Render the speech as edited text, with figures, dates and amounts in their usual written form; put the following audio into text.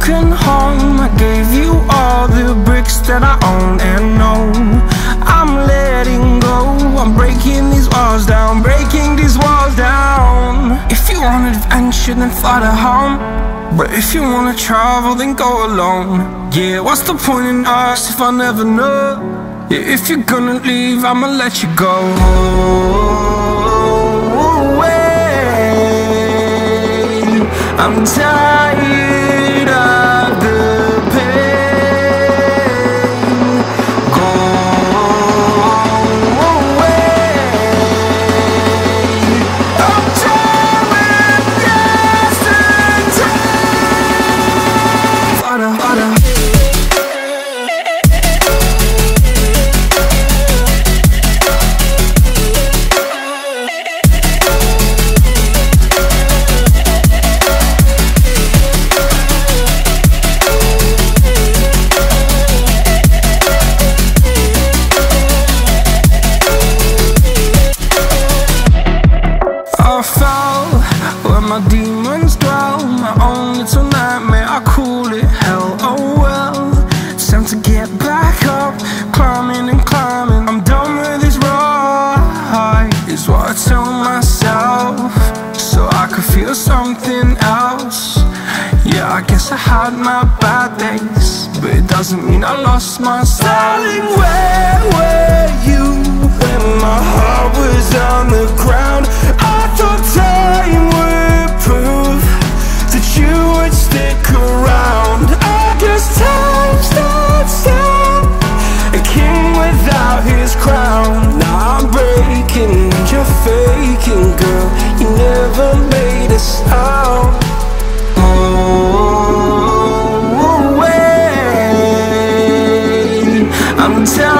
broken home. I gave you all the bricks that I own and know. I'm letting go, I'm breaking these walls down, breaking these walls down. If you want adventure, then fly to home. But if you wanna travel, then go alone. Yeah, what's the point in us if I never know? Yeah, if you're gonna leave, I'ma let you go. I'm tired of the pain. Go away. I'm tired of yesterday. Father, Father. My demons dwell, my own little nightmare, I call it hell. Oh well, it's time to get back up, climbing and climbing. I'm done with this ride, is what I tell myself, so I could feel something else. Yeah, I guess I had my bad days, but it doesn't mean I lost my style. Darling, where were you when my heart was on the ground? I thought time would prove that you would stick around. I guess time starts down, a king without his crown. Now I'm breaking and you're faking, girl. You never made a sound. Oh, wait, I'm tired.